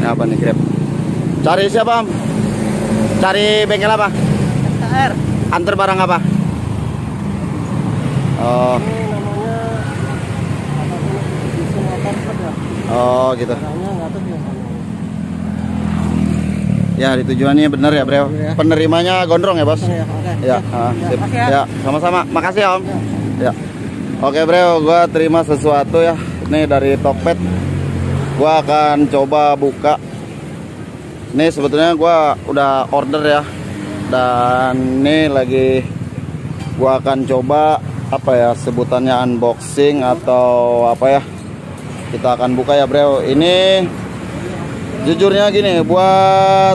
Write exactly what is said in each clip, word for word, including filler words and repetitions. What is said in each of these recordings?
Ini apa nih Grab? Cari siapa Om? Cari bengkel apa? S K R. Antar barang apa? Oh. Ini namanya apa sih? Bisa motor ya. Oh gitu. Barangnya nggak tahu biasanya. Ya di tujuannya benar ya Bro. Ya. Penerimanya gondrong ya Bos? Ya, oke. Ya, Ya, ah, sip. makasih ya. Ya, sama-sama. Makasih ya Om. Ya. Ya. Oke Bro, gua terima sesuatu ya. Ini dari Tokped. Gua akan coba buka. Ini sebetulnya gua udah order ya. Dan ini lagi gua akan coba apa ya sebutannya, unboxing atau apa ya. Kita akan buka ya Bro. Ini jujurnya gini, buat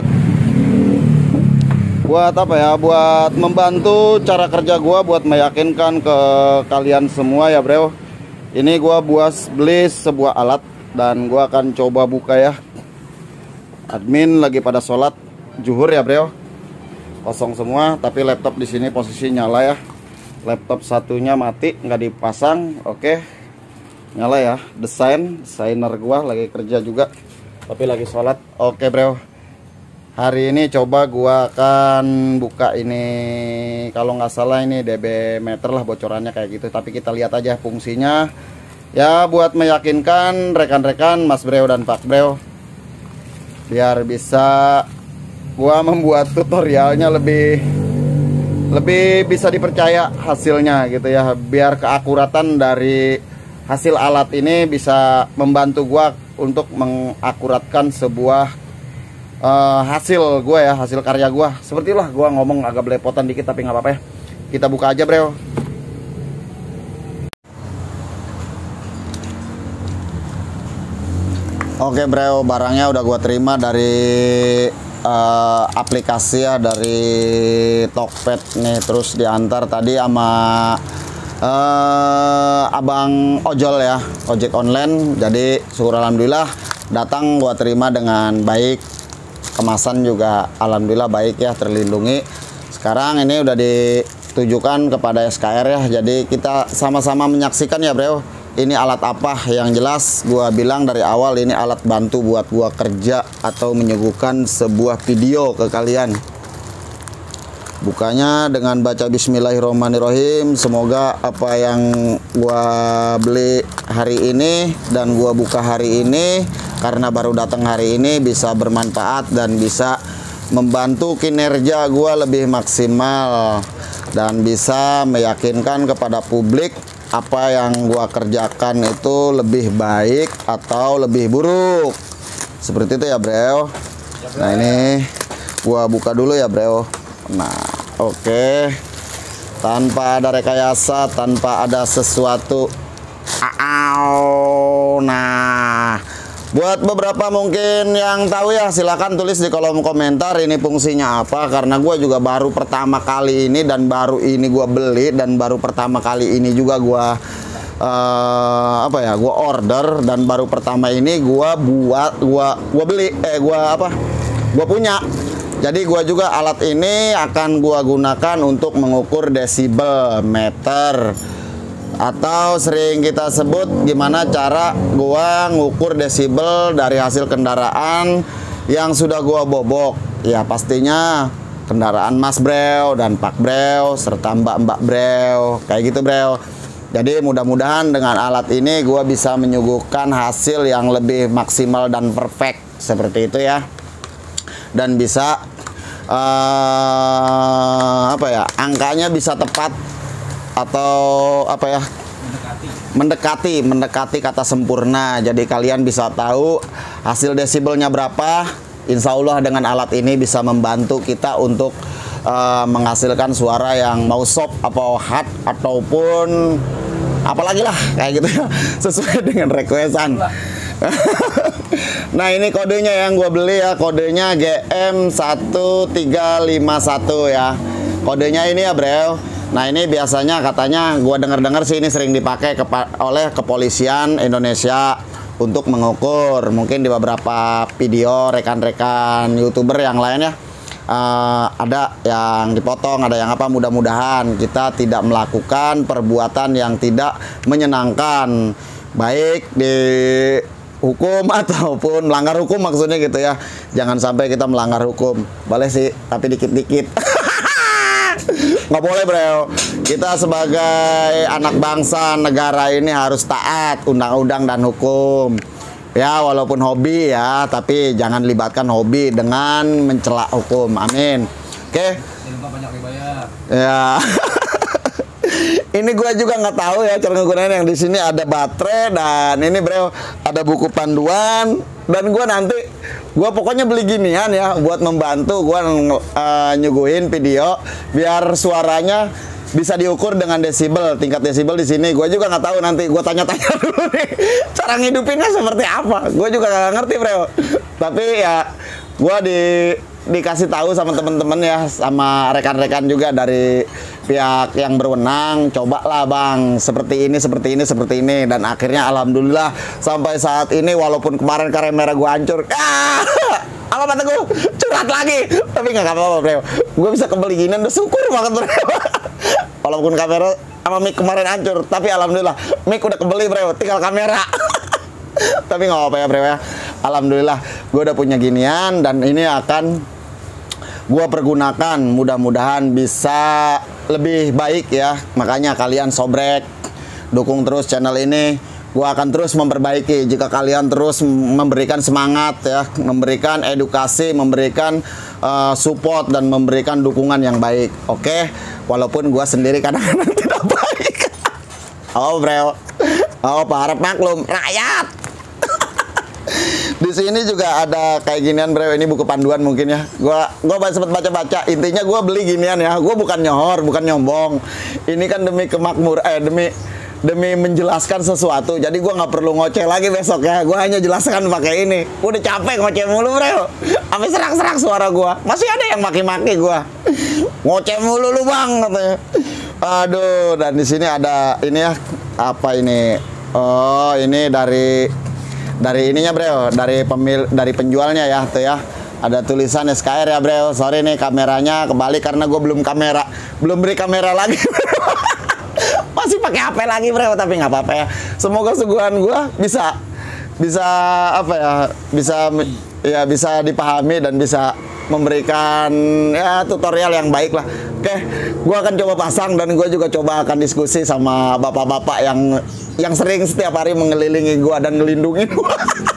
buat apa ya, buat membantu cara kerja gua, buat meyakinkan ke kalian semua ya Bro. Ini gua buat beli sebuah alat dan gua akan coba buka ya. Admin lagi pada sholat zuhur ya Bro. Kosong semua, tapi laptop di sini posisi nyala ya. Laptop satunya mati, nggak dipasang. Oke, nyala ya. Desain, desainer gua lagi kerja juga, tapi lagi sholat. Oke Bro. Hari ini coba gua akan buka ini, kalau nggak salah ini D B meter lah bocorannya kayak gitu. Tapi kita lihat aja fungsinya. Ya buat meyakinkan rekan-rekan Mas Bro dan Pak Bro, biar bisa gua membuat tutorialnya lebih lebih bisa dipercaya hasilnya gitu ya. Biar keakuratan dari hasil alat ini bisa membantu gua untuk mengakuratkan sebuah uh, hasil gua ya, hasil karya gua. Seperti lah gua ngomong agak belepotan dikit tapi nggak apa-apa ya. Kita buka aja Bro. Oke Bro, barangnya udah gua terima dari uh, aplikasi ya, dari Tokped nih. Terus diantar tadi sama uh, abang ojol ya, ojek online. Jadi syukur alhamdulillah datang gua terima dengan baik. Kemasan juga alhamdulillah baik ya, terlindungi. Sekarang ini udah ditujukan kepada S K R ya. Jadi kita sama-sama menyaksikan ya Bro. Ini alat apa? Yang jelas gua bilang dari awal, ini alat bantu buat gua kerja atau menyuguhkan sebuah video ke kalian. Bukanya dengan baca bismillahirrahmanirrahim. Semoga apa yang gua beli hari ini dan gua buka hari ini, karena baru datang hari ini, bisa bermanfaat dan bisa membantu kinerja gua lebih maksimal dan bisa meyakinkan kepada publik apa yang gua kerjakan itu lebih baik atau lebih buruk. Seperti itu ya Bro. Nah ini gua buka dulu ya Bro. Nah oke, okay. Tanpa ada rekayasa, tanpa ada sesuatu. Aau. Nah buat beberapa mungkin yang tahu ya, silahkan tulis di kolom komentar ini fungsinya apa. Karena gue juga baru pertama kali ini, dan baru ini gue beli, dan baru pertama kali ini juga gue uh, apa ya, gue order, dan baru pertama ini gue buat, gue gue beli, eh gue apa, gue punya. Jadi gue juga alat ini akan gue gunakan untuk mengukur desibel meter, atau sering kita sebut gimana cara gua ngukur desibel dari hasil kendaraan yang sudah gua bobok. Ya pastinya kendaraan Mas Bro dan Pak Bro serta Mbak-mbak Bro, kayak gitu Bro. Jadi mudah-mudahan dengan alat ini gua bisa menyuguhkan hasil yang lebih maksimal dan perfect seperti itu ya. Dan bisa uh, apa ya, angkanya bisa tepat atau apa ya, mendekati mendekati kata sempurna. Jadi kalian bisa tahu hasil desibelnya berapa. Insya Allah dengan alat ini bisa membantu kita untuk uh, menghasilkan suara yang mau soft atau hard ataupun apalagi lah kayak gitu ya, sesuai dengan requestan. Nah ini kodenya yang gue beli ya, kodenya G M satu tiga lima satu ya, kodenya ini ya Bro. Nah ini biasanya katanya gue dengar-dengar sih ini sering dipakai oleh kepolisian Indonesia untuk mengukur. Mungkin di beberapa video rekan-rekan YouTuber yang lain ya, uh, ada yang dipotong, ada yang apa. Mudah-mudahan kita tidak melakukan perbuatan yang tidak menyenangkan, baik di hukum ataupun melanggar hukum maksudnya gitu ya. Jangan sampai kita melanggar hukum. Boleh sih, tapi dikit-dikit. Nggak boleh bro. Kita sebagai anak bangsa negara ini harus taat undang-undang dan hukum. Ya walaupun hobi ya, tapi jangan libatkan hobi dengan mencela hukum. Amin. Oke. Banyak dibayar. Ya. Ini gue juga nggak tahu ya cara ngegunain. Yang di sini ada baterai dan ini bro ada buku panduan, dan gue nanti gue pokoknya beli ginian ya buat membantu gue uh, nyuguhin video biar suaranya bisa diukur dengan desibel, tingkat desibel di sini. Gue juga nggak tahu, nanti gue tanya-tanya dulu nih cara ngidupinnya seperti apa. Gue juga nggak ngerti bro. Tapi ya gue di dikasih tahu sama temen-temen ya, sama rekan-rekan juga dari pihak yang berwenang, cobalah bang seperti ini seperti ini seperti ini, dan akhirnya alhamdulillah sampai saat ini walaupun kemarin kamera gua hancur, ah, apa mata gua curhat lagi, tapi nggak apa-apa bro, gua bisa kebeli ginian, udah syukur banget bro. Walaupun kamera sama mic kemarin hancur, tapi alhamdulillah mic udah kebeli bro, tinggal kamera. Tapi nggak apa-apa ya bro ya, alhamdulillah gua udah punya ginian dan ini akan gua pergunakan, mudah-mudahan bisa lebih baik ya. Makanya kalian sobrek, dukung terus channel ini. Gua akan terus memperbaiki jika kalian terus memberikan semangat ya, memberikan edukasi, memberikan uh, support dan memberikan dukungan yang baik. Oke, walaupun gua sendiri kadang-kadang tidak baik. Oh bro, oh harap maklum rakyat. Di sini juga ada kayak ginian bro, ini buku panduan mungkin ya. Gua gua sempat baca-baca, intinya gua beli ginian ya. Gua bukan nyohor, bukan nyombong. Ini kan demi kemakmur eh demi demi menjelaskan sesuatu. Jadi gua nggak perlu ngoceh lagi besok ya. Gua hanya jelaskan pakai ini. Udah capek ngoceh mulu bro. Sampai serak-serak suara gua. Masih ada yang maki-maki gua. Ngoceh mulu lu bang katanya. Aduh, dan di sini ada ini ya. Apa ini? Oh, ini dari dari ininya bro, dari pemil dari penjualnya ya tuh ya, ada tulisan S K R ya bro. Sorry nih kameranya kebalik karena gue belum kamera belum beri kamera lagi. Masih pakai H P lagi bro, tapi nggak apa-apa ya. Semoga suguhan gue bisa bisa apa ya, bisa ya bisa dipahami dan bisa memberikan ya tutorial yang baik lah. Oke, gue akan coba pasang dan gue juga coba akan diskusi sama bapak-bapak yang yang sering setiap hari mengelilingi gue dan ngelindungi gue.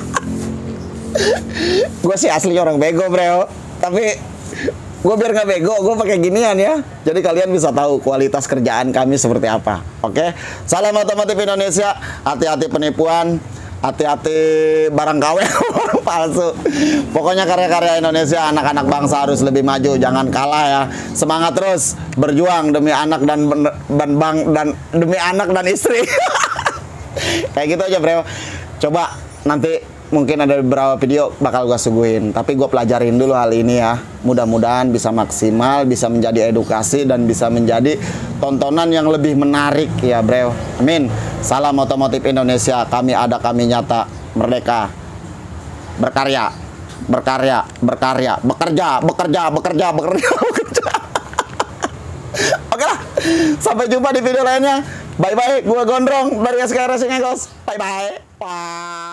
Gue sih asli orang bego bro, tapi gue biar nggak bego gue pakai ginian ya. Jadi kalian bisa tahu kualitas kerjaan kami seperti apa. Oke, salam otomotif Indonesia, hati-hati penipuan, hati-hati barang K W palsu. Pokoknya karya-karya Indonesia, anak-anak bangsa harus lebih maju, jangan kalah ya. Semangat terus berjuang demi anak dan dan bang dan demi anak dan istri. Kayak gitu aja bro. Coba nanti mungkin ada beberapa video bakal gua suguhin, tapi gua pelajarin dulu hal ini ya. Mudah-mudahan bisa maksimal, bisa menjadi edukasi dan bisa menjadi tontonan yang lebih menarik ya bro. Amin. Salam otomotif Indonesia, kami ada, kami nyata, merdeka, berkarya, berkarya, berkarya, bekerja, bekerja, bekerja, bekerja, bekerja. Oke lah, sampai jumpa di video lainnya. Bye bye, gua Gondrong dari S K R Racing Egos. Bye bye. Wah.